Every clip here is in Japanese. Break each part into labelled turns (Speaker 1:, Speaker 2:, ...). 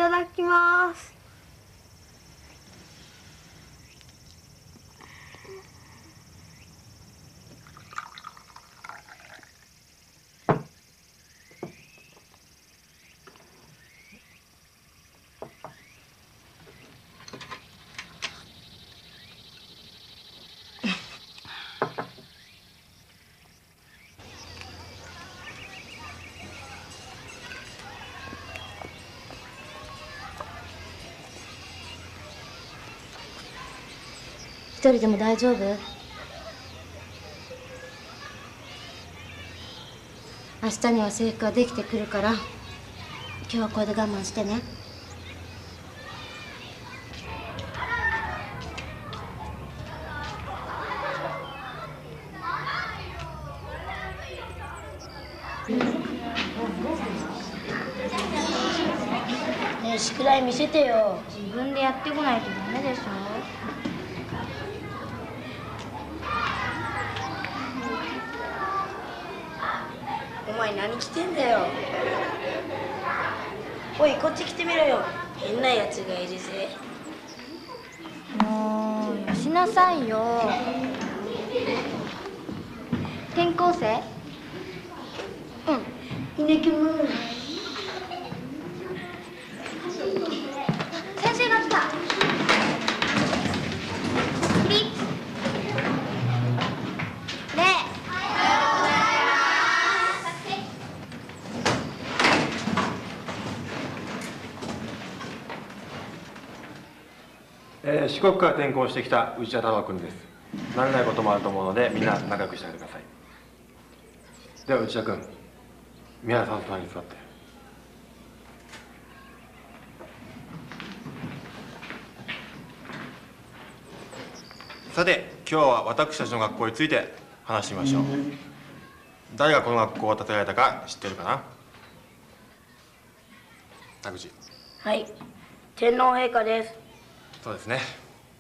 Speaker 1: ただきます。
Speaker 2: 一人でも大丈夫？明日には制服ができてくるから、今日はこれで我慢してね。
Speaker 3: ねえ、宿題見せてよ。
Speaker 1: 自分でやってこないとダメでしょ。
Speaker 3: お前何着てんだよ。おい、こっち来てみろよ。変なやつがいるぜ。
Speaker 1: もうよしなさいよ。転校生？
Speaker 3: いねきむ。
Speaker 1: 先生が来た。起立。礼。
Speaker 4: 四国から転校してきた内田太郎君です。慣れないこともあると思うので、みんな仲良くしてあげてください。では内田君、宮原さんと隣に座って。さて、今日は私たちの学校について話してみましょう。誰がこの学校を建てられたか知ってるかな？田口。
Speaker 3: はい、天皇陛下です。
Speaker 4: そうですね。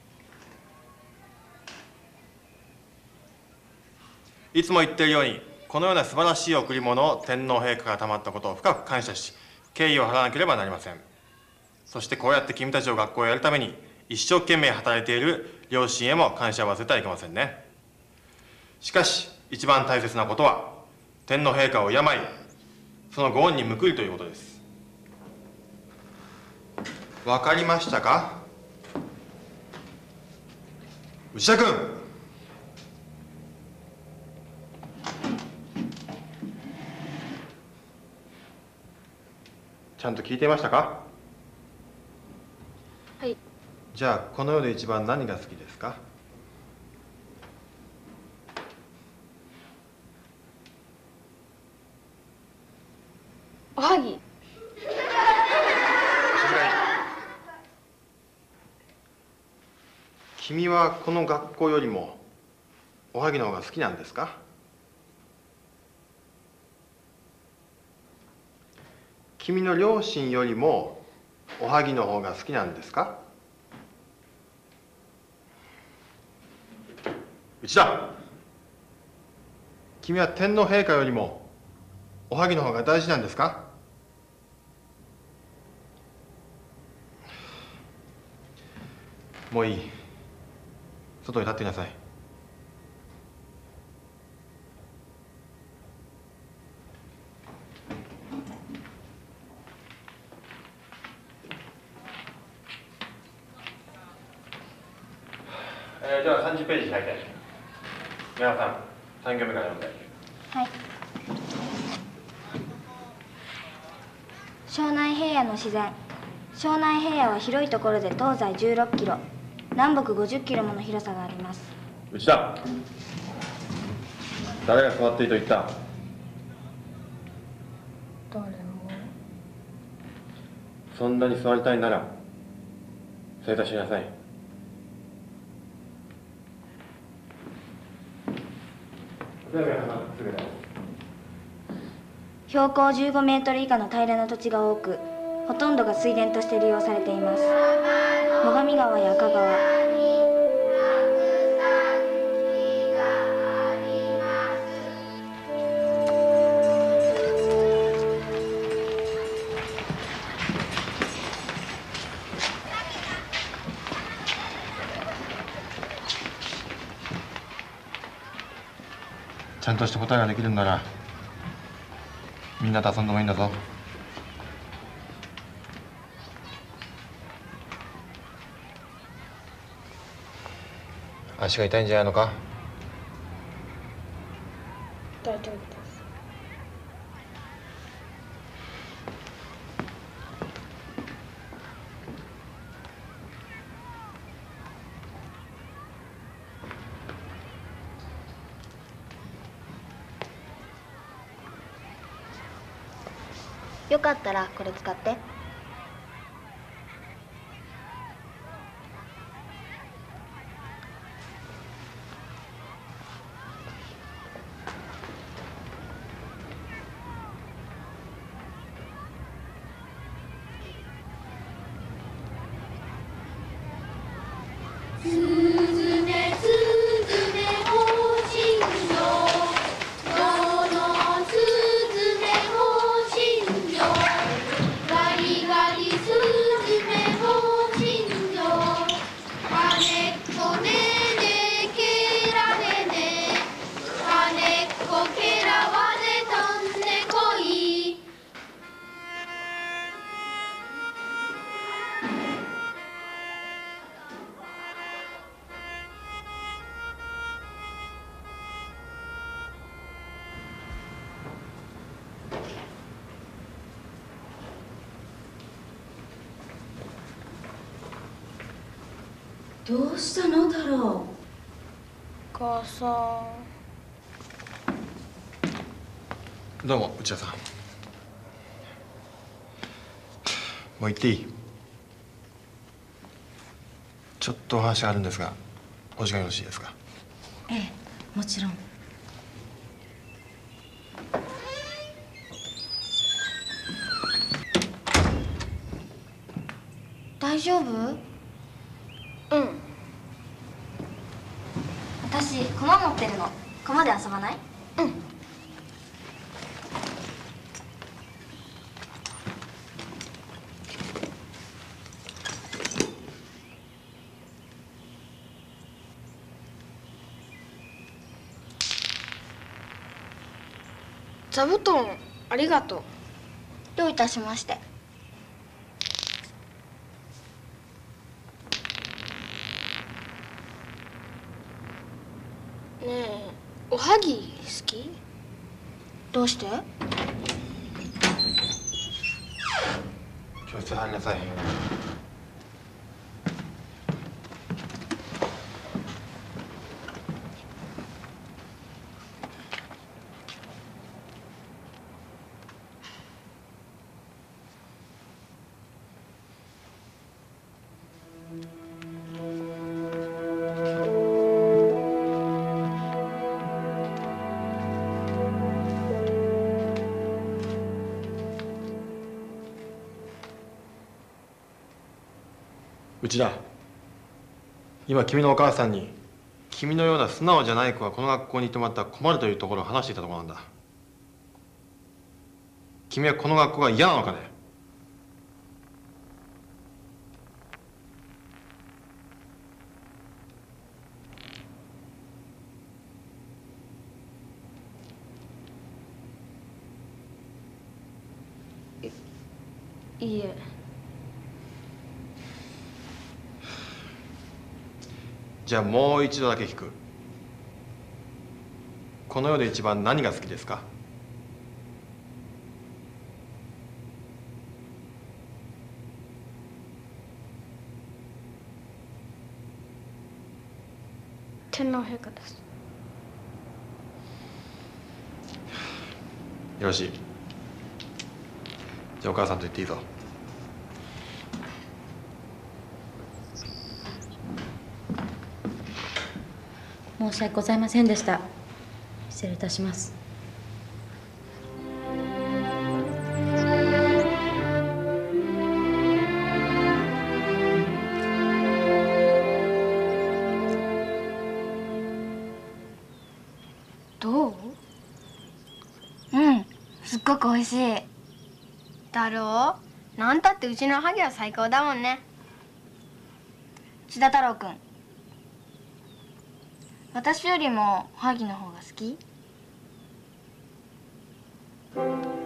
Speaker 4: いつも言っているように、このような素晴らしい贈り物を天皇陛下から賜ったことを深く感謝し、敬意を払わなければなりません。そしてこうやって君たちを学校へやるために一生懸命働いている両親へも感謝を忘れてはいけませんね。しかし一番大切なことは、天皇陛下を敬い、そのご恩に報いるということです。わかりましたか？内田君。ちゃんと聞いていましたか？
Speaker 1: はい。
Speaker 4: じゃあこの世で一番何が好きですか？
Speaker 1: おはぎ。
Speaker 4: 君はこの学校よりもおはぎの方が好きなんですか？君の両親よりもおはぎの方が好きなんですか？内田、君は天皇陛下よりもおはぎの方が大事なんですか？もういい。外に立っていなさい。では30ページ開いて。皆さん、3行目から読んで。
Speaker 1: はい。庄内平野の自然。庄内平野は広いところで東西16キロ、南北50キロもの広さがあります。
Speaker 4: 内田、誰が座っていいと言った？
Speaker 3: 誰も。
Speaker 4: そんなに座りたいなら正座しなさい。
Speaker 1: 標高15メートル以下の平らな土地が多く、ほとんどが水田として利用されています。最上川や赤川、
Speaker 4: ちゃんとした答えができるんならみんなと遊んでもいいんだぞ。足が痛いんじゃないのか？
Speaker 3: 大丈夫です。
Speaker 1: よかったらこれ使って。
Speaker 2: どうしたの太郎？
Speaker 3: 母さん。
Speaker 4: どうも内田さん。もう行っていい？ちょっとお話があるんですがお時間よろしいですか？
Speaker 2: ええ、もちろん。
Speaker 1: 大丈夫？
Speaker 3: うん。
Speaker 1: 私駒持ってるの。駒で遊ばない？
Speaker 3: うん。座布団ありがとう。
Speaker 1: どういたしまして。
Speaker 3: ねえ、おはぎ好き？
Speaker 1: どうして？
Speaker 4: 教室入りなさい。内田、今君のお母さんに君のような素直じゃない子がこの学校に行ってもらったら困るというところを話していたところなんだ。君はこの学校が嫌なのかね？
Speaker 3: いいえ。
Speaker 4: じゃあもう一度だけ聞く。この世で一番何が好きですか？
Speaker 3: 天皇陛下です。
Speaker 4: よろしい。じゃあお母さんと言っていいぞ。
Speaker 2: 申し訳ございませんでした。失礼いたします。
Speaker 3: どう？
Speaker 1: うん、すっごく美味しい。
Speaker 3: だろう？なんたってうちのハゲは最高だもんね。
Speaker 1: 千田太郎くん、私よりもおはぎの方が好き？
Speaker 3: う